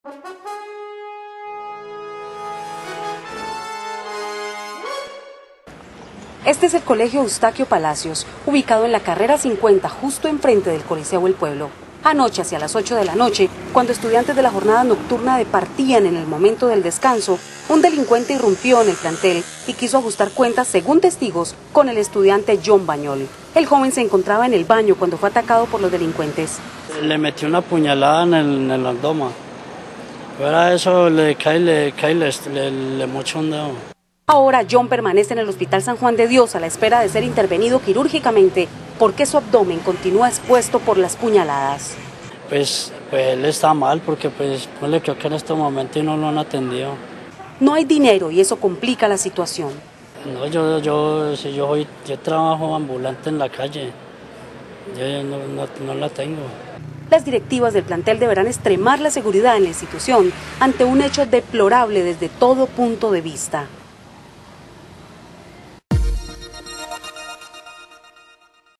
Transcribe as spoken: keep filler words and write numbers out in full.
Este es el Colegio Eustaquio Palacios, ubicado en la carrera cincuenta, justo enfrente del Coliseo El Pueblo. Anoche, hacia las ocho de la noche, cuando estudiantes de la jornada nocturna departían en el momento del descanso, un delincuente irrumpió en el plantel y quiso ajustar cuentas, según testigos, con el estudiante John Bañol. El joven se encontraba en el baño cuando fue atacado por los delincuentes. Le metió una puñalada en el, en el abdomen. Fuera de eso, le cae, le cae, le, le, le mochó un dedo. Ahora John permanece en el Hospital San Juan de Dios a la espera de ser intervenido quirúrgicamente porque su abdomen continúa expuesto por las puñaladas. Pues, pues él está mal porque pues no le creo que en este momento no lo han atendido. No hay dinero y eso complica la situación. No, yo, yo, si yo, hoy, yo trabajo ambulante en la calle, yo no, no, no la tengo. Las directivas del plantel deberán extremar la seguridad en la institución ante un hecho deplorable desde todo punto de vista.